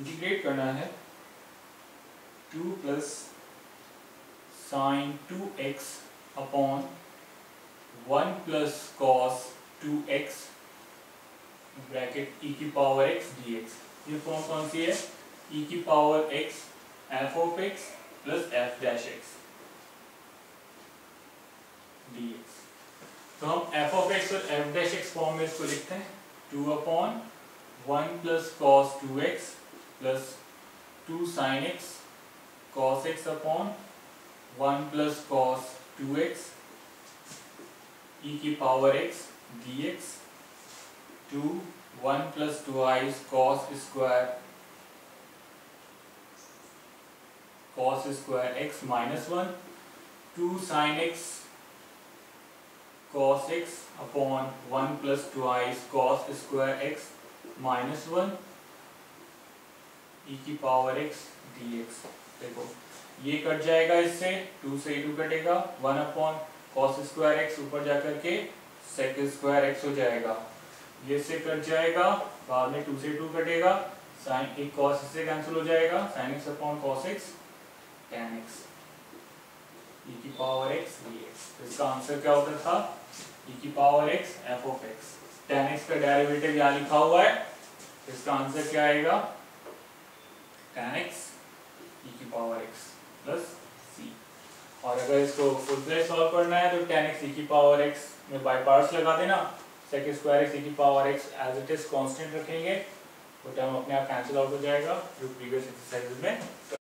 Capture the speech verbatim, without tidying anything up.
Integrate करना है two plus sine two x upon one plus cos two x bracket e की power x d x. ये form कौन सी है? ई की power x f of x plus f dash x d x. तो हम एफ ऑफ एक्स और f dash x form में इसको लिखते हैं two upon one plus cos two x plus two sine x cos x upon one plus cos two x e की power x d x two one plus twice cos square cos square x minus one two sine x cos x upon one plus twice cos square x minus one e की power x d x. देखो ये cut जाएगा, इससे to से two कटेगा, one upon cos square x ऊपर जाकर के सेक स्क्वायर एक्स हो जाएगा, ये से कट जाएगा, बाद में टू से टू कटेगा, साइन एक कॉस से कैंसिल हो जाएगा, sine x upon cos x tan x e की पावर एक्स डी एक्स। तो इसका आंसर क्या होता था? ई की power x f of x. Tan x का डेरिवेटिव यहाँ लिखा हुआ है, इसका आंसर क्या आएगा? टेन एक्स ई की पावर एक्स प्लस सी। और अगर इसको खुद से सॉल्व करना है तो टेन एक्स ई की पावर एक्स में बाई पार्ट्स लगा देना, सेक स्क्वायर एक्स ई की power x as it is constant रखेंगे, वो टर्म अपने आप कैंसिल आउट हो जाएगा जो प्रीवियस एक्सरसाइज में